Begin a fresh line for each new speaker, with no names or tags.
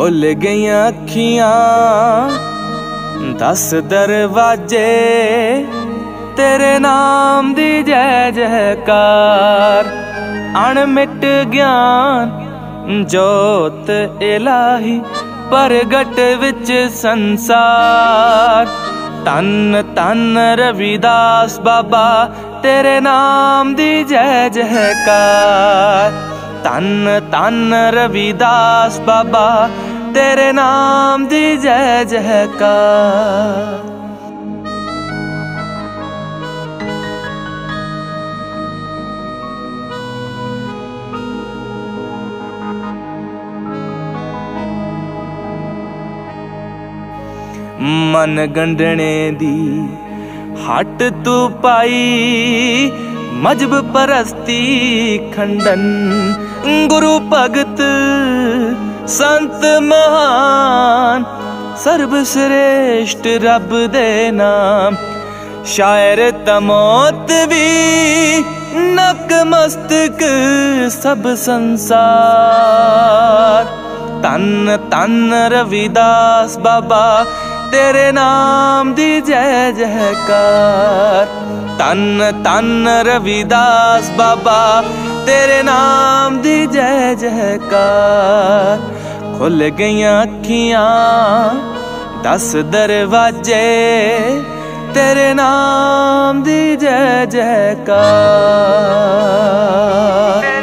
खुल गईयां अखियां 10 दरवाजे तेरे नाम दी जय जयकार। अणमिट ज्ञान जोत इलाही परगट विच संसार। तन तन रविदास बाबा तेरे नाम दी जय जयकार। तन तन रविदास बाबा तेरे नाम दी जय जयकार। मन गंढने दी हट तू पाई मजहब परस्ती खंडन। गुरु भगत संत महान सर्वश्रेष्ठ रब दे नाम। शायर तमोत भी नक मस्तक सब संसार। तन तन रविदास बाबा तेरे नाम दी जय जयकार। तन तन रविदास बाबा तेरे नाम दी जय जयकार। खुल गईयां अखियां 10 दरवाजे तेरे नाम दी जय जयकार।